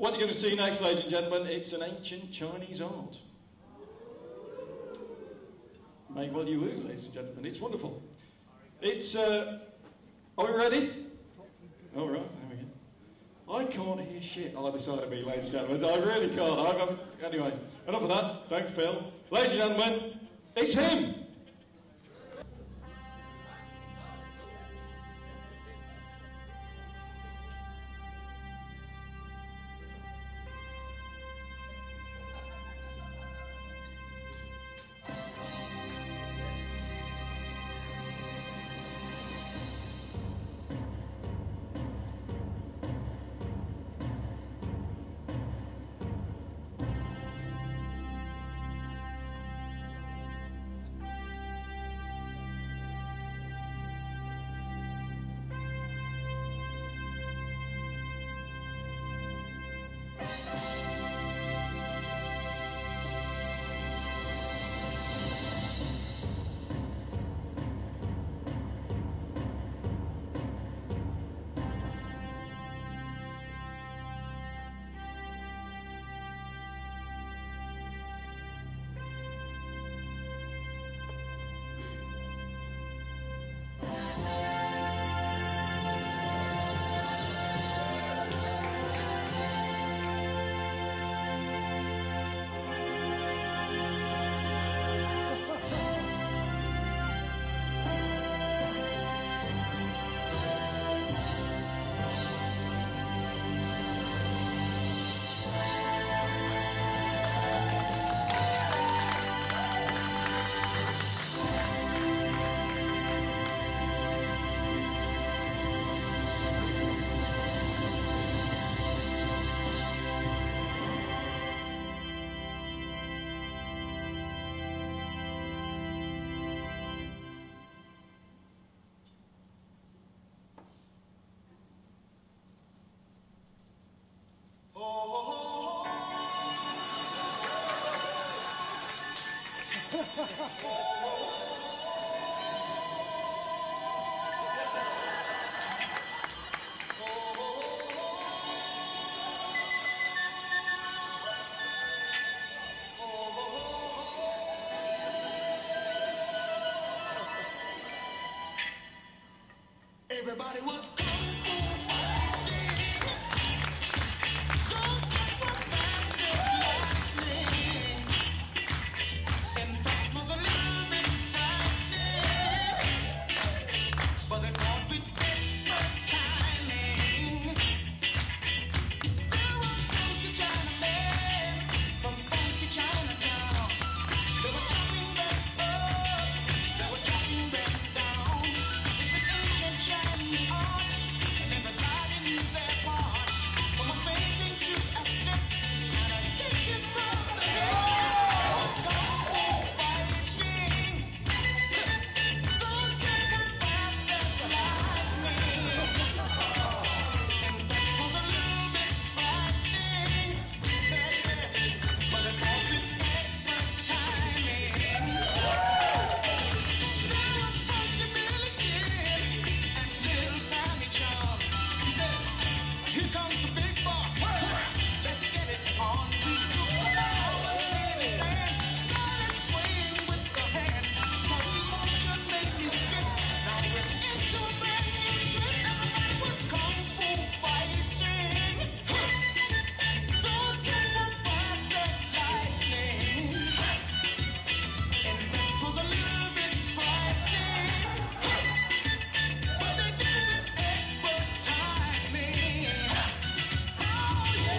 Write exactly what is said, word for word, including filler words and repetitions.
What you're going to see next, ladies and gentlemen, it's an ancient Chinese art. Make well you will, ladies and gentlemen. It's wonderful. It's, uh, are we ready? All right, there we go. I can't hear shit either side of me, ladies and gentlemen. I really can't. I've got, anyway, enough of that. Don't Phil. Ladies and gentlemen, it's him. Everybody was kung fu fighting. Those guys were fast as lightning. In fact, it was a little bit frightening, but they fought with expert timing. There were funky Chinamen from funky Chinatown. They were chopping them up, they were chopping them down. It's an ancient Chinese art, and everybody knew their part. From a fainting to a step, and a kicking from the head. Was kung fu fighting. Those kids were fast as lightning. In fact, it was a little bit frightening, but it was with expert timing. There was funky Billy Chin and little Sammy Chung. He said, "Here comes the big boss. Let's get it on." We took the ball, made a stand, started swaying with the hand. Sudden motion made me skip. Now we're into a brand new trip. Everybody was kung fu fighting. Those kids were fast as lightning. In fact, it was a little bit frightening, but they did it with expert timing. Oh yeah.